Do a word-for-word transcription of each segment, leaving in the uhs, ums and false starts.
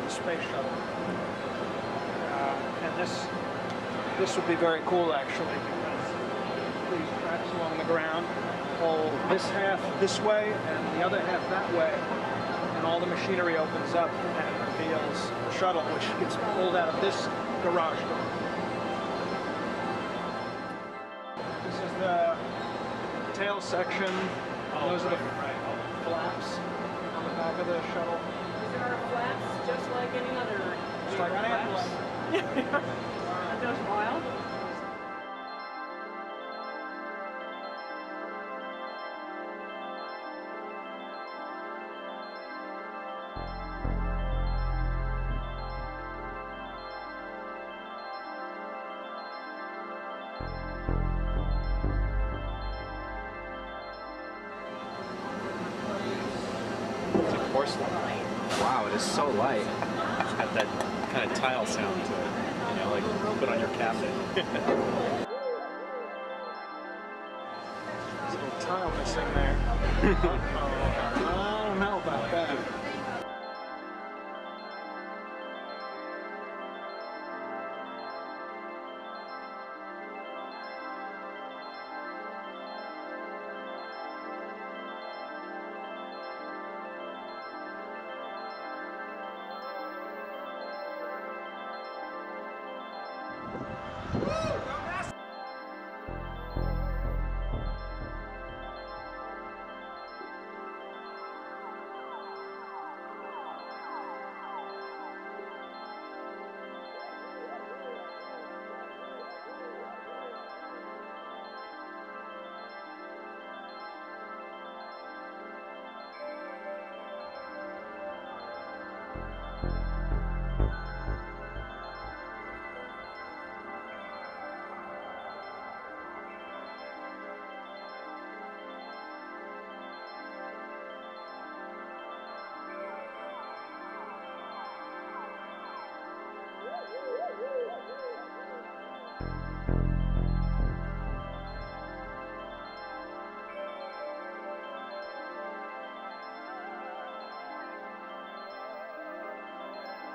the space shuttle. Uh, and this this would be very cool actually, because these tracks along the ground pull this half this way and the other half that way, and all the machinery opens up and it reveals the shuttle, which gets pulled out of this garage door. This is the tail section. Oh, Those right, are the right. flaps on the back of the shuttle. These are flaps just like any other. Just like an ambulance. Aren't those wild? It's like porcelain. Wow, it is so light. It's got that kind of tile sound to it. You know, like put on your cabinet. There's a little tile missing there. Uh-oh. I don't know about that.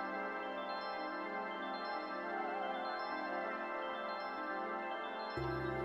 Thank you.